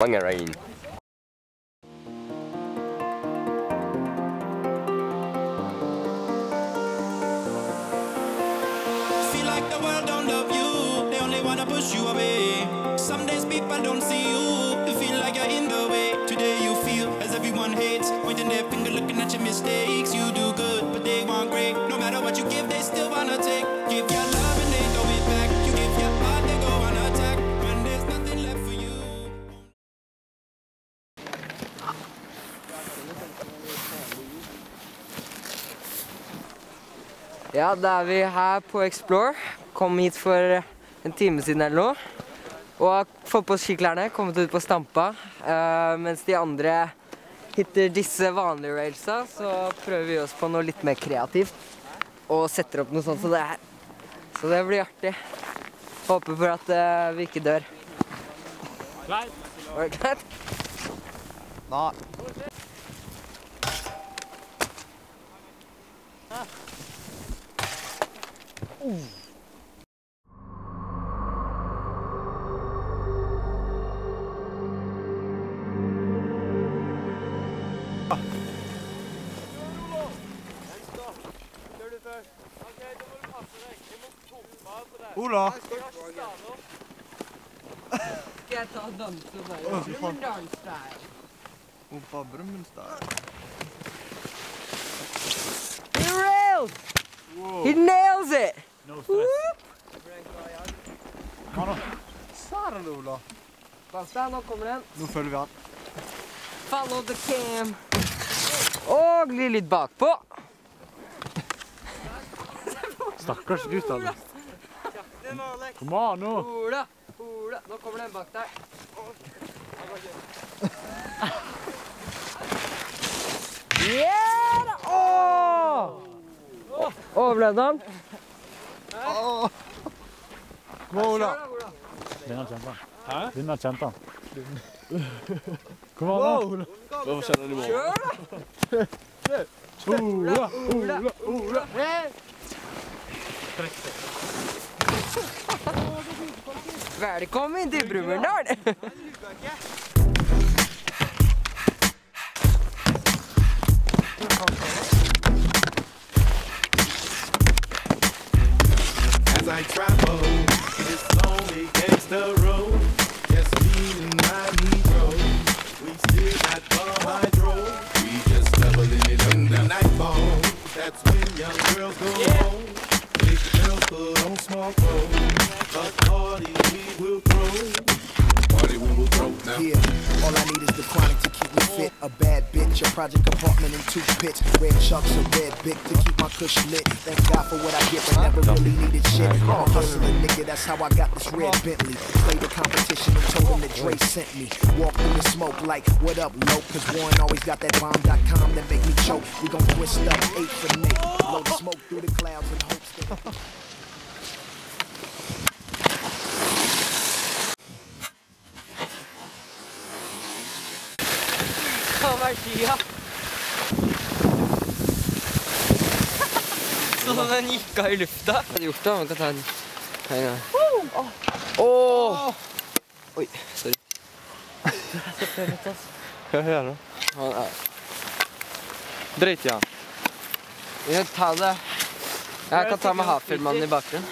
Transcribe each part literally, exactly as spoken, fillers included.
Mange rain. Feel like the world don't love you. They only wanna push you away. Some days people don't see you. You feel like you're in the way. Today you feel as everyone hates. Pointing their finger, looking at your mistakes. You do good, but they want great. No matter what you give, they still wanna take. Give your love and they throw it back. You give your heart, they go on attack. When there's nothing left for you. Ja, da er vi her på Explore. Kom hit for en time siden eller noe. Og har fått på skiklærne, kommet ut på Stampa. Uh, mens de andre hitter disse vanlige railsa, så prøver vi oss på noe litt mer kreativt. Og setter opp noe sånt som det her. Så det blir artig. Håper for at uh, vi ikke dør. Klart. Var det klart? Nei. Uh. Ola! Skal jeg ta og danse bare? Brumunddal-style. Opa Brumunddal. He rails! Wow. He nails it! No stress. Kom da. Sa det, Ola. Pass deg, nå kommer den. Nå følger vi han. Follow the cam. Og gli litt bakpå. Stakkars gutt, alle. Kom an nå. Ola, Ola. Nå kommer den bak deg. Yeah! Åh! Overlevde han? Kom an, Ola. Vinner kjempe. Hæ? Vinner kjempe. Kom an nå. Hvorfor kjenner du mål? Kjør da! Ola, Ola, Ola. Velkommen til Brumunddal! As I travel this lonely gangster road, just me and my Negro, we still got carbohydrate. We just leveling it in the nightfall. That's when young girls go home. Big girls put on small clothes, but party we will throw. Party we will throw now. Yeah, all I need is the chronic to keep me fit. A bad bitch, a project apartment and two pits. Red chucks, a red bic to keep my cush lit. Thank God for what I get, but never really needed shit. I'm a hustling nigga, that's how I got this red Bentley. Played the competition and told him that Dre sent me. Walk through the smoke like, what up, low? Cause Warren always got that bomb dot com that make me choke. We gon' twist up eight for Nate. Blow the smoke through the clouds and hope that... Ta meg skia. Så den gikk av i lufta. Hva har du gjort da? Man kan ta en... Ta en gang. Åh! Oi, sorry. Hva gjør du? Han er... Drit i han. Ja, ta det. Jeg kan ta med Hafjellmannen i bakgrunnen.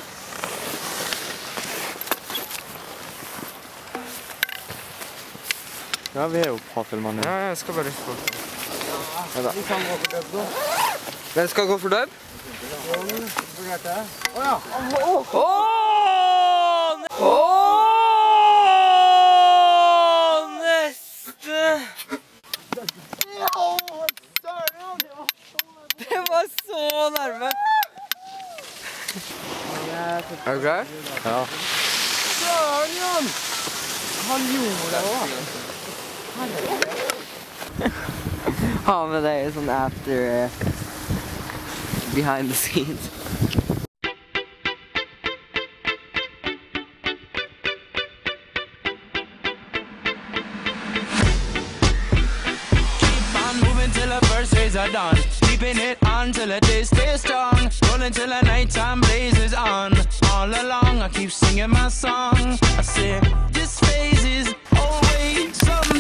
Ja, vi er jo på Hafjellmannen. Ja, jeg skal bare lytte på. Ja da. Vi kan gå for døb da. Hvem skal gå for døb? Åja! Åh! Åh! Neste! Det var så nærme! Er du klar? Ja. Søren, Jan! Han gjorde det også. Ha med deg sånn after uh, behind the scenes. Keep on moving till the first days are done. Keeping it on till the day stays strong. Rolling till the nighttime blazes on. All along I keep singing my song. I say this phase is always so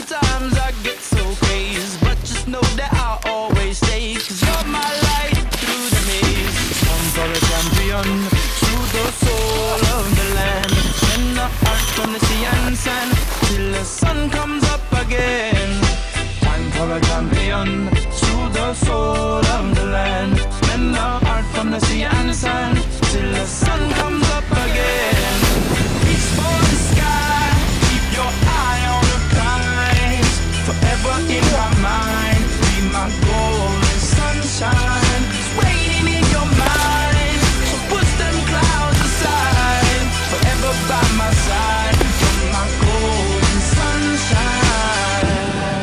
sun comes up again. Time for a champion, to the soul of the land. Spend the heart from the sea and sand, till the sun comes up again. Reach for the sky, keep your eye on the prize. Forever in my mind, be my golden sunshine. It's raining in your mind, so push them clouds aside. Forever by my side, you're my golden sunshine.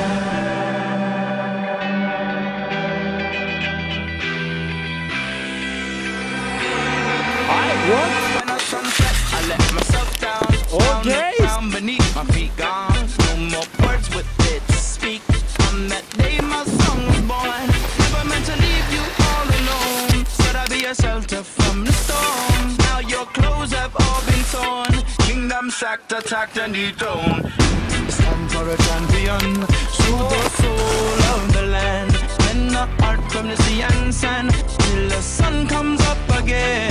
What? When I sunset, I let myself down. Okay. Down beneath my feet gone. No more words with it to speak. On that day my song was born. Never meant to leave you all alone. Said I'd be a shelter from the storm. Now your clothes have all been torn. Kingdom sacked, attacked and dethroned. It's time for a champion. To the soul of the land. Spend the heart from the sea and sand, till the sun comes up again.